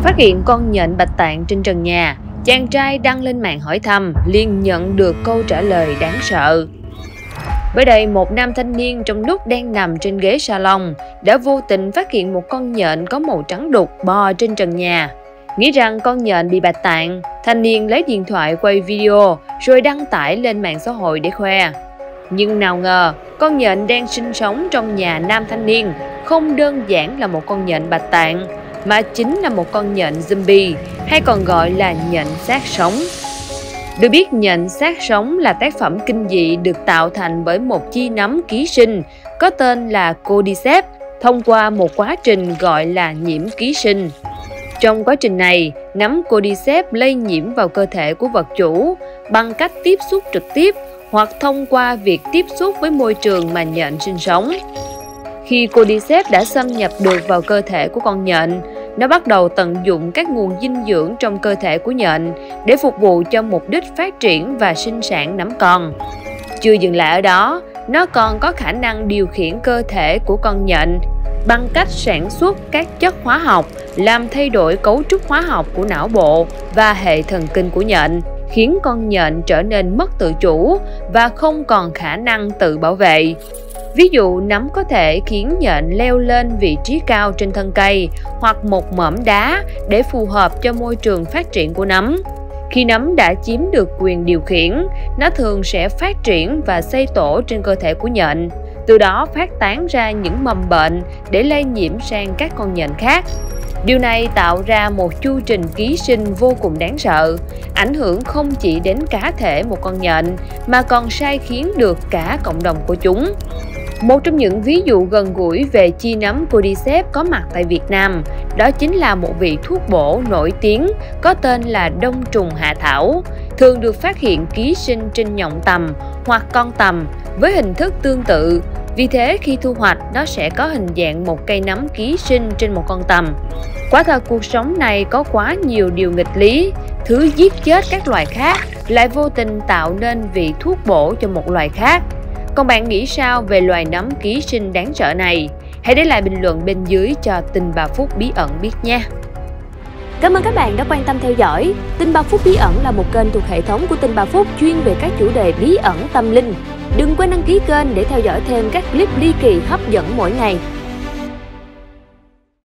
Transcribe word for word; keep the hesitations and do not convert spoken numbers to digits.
Phát hiện con nhện bạch tạng trên trần nhà, chàng trai đăng lên mạng hỏi thăm, liền nhận được câu trả lời đáng sợ. Mới đây, một nam thanh niên trong lúc đang nằm trên ghế salon đã vô tình phát hiện một con nhện có màu trắng đục bò trên trần nhà. Nghĩ rằng con nhện bị bạch tạng, thanh niên lấy điện thoại quay video rồi đăng tải lên mạng xã hội để khoe. Nhưng nào ngờ, con nhện đang sinh sống trong nhà nam thanh niên không đơn giản là một con nhện bạch tạng, mà chính là một con nhện zombie, hay còn gọi là nhện xác sống. Được biết, nhện xác sống là tác phẩm kinh dị được tạo thành bởi một chi nấm ký sinh có tên là Cordyceps thông qua một quá trình gọi là nhiễm ký sinh. Trong quá trình này, nấm Cordyceps lây nhiễm vào cơ thể của vật chủ bằng cách tiếp xúc trực tiếp hoặc thông qua việc tiếp xúc với môi trường mà nhện sinh sống. Khi Cordyceps đã xâm nhập được vào cơ thể của con nhện, nó bắt đầu tận dụng các nguồn dinh dưỡng trong cơ thể của nhện để phục vụ cho mục đích phát triển và sinh sản nấm con. Chưa dừng lại ở đó, nó còn có khả năng điều khiển cơ thể của con nhện bằng cách sản xuất các chất hóa học làm thay đổi cấu trúc hóa học của não bộ và hệ thần kinh của nhện, khiến con nhện trở nên mất tự chủ và không còn khả năng tự bảo vệ. Ví dụ, nấm có thể khiến nhện leo lên vị trí cao trên thân cây hoặc một mỏm đá để phù hợp cho môi trường phát triển của nấm. Khi nấm đã chiếm được quyền điều khiển, nó thường sẽ phát triển và xây tổ trên cơ thể của nhện, từ đó phát tán ra những mầm bệnh để lây nhiễm sang các con nhện khác. Điều này tạo ra một chu trình ký sinh vô cùng đáng sợ, ảnh hưởng không chỉ đến cá thể một con nhện mà còn sai khiến được cả cộng đồng của chúng. Một trong những ví dụ gần gũi về chi nấm Cordyceps có mặt tại Việt Nam, đó chính là một vị thuốc bổ nổi tiếng có tên là đông trùng hạ thảo, thường được phát hiện ký sinh trên nhộng tằm hoặc con tằm với hình thức tương tự. Vì thế, khi thu hoạch, nó sẽ có hình dạng một cây nấm ký sinh trên một con tằm. Quả thật, cuộc sống này có quá nhiều điều nghịch lý, thứ giết chết các loài khác lại vô tình tạo nên vị thuốc bổ cho một loài khác. Còn bạn nghĩ sao về loài nấm ký sinh đáng sợ này? Hãy để lại bình luận bên dưới cho Tin Ba Phút Bí Ẩn biết nha! Cảm ơn các bạn đã quan tâm theo dõi. Tin Ba Phút Bí Ẩn là một kênh thuộc hệ thống của Tin Ba Phút chuyên về các chủ đề bí ẩn tâm linh. Đừng quên đăng ký kênh để theo dõi thêm các clip ly kỳ hấp dẫn mỗi ngày.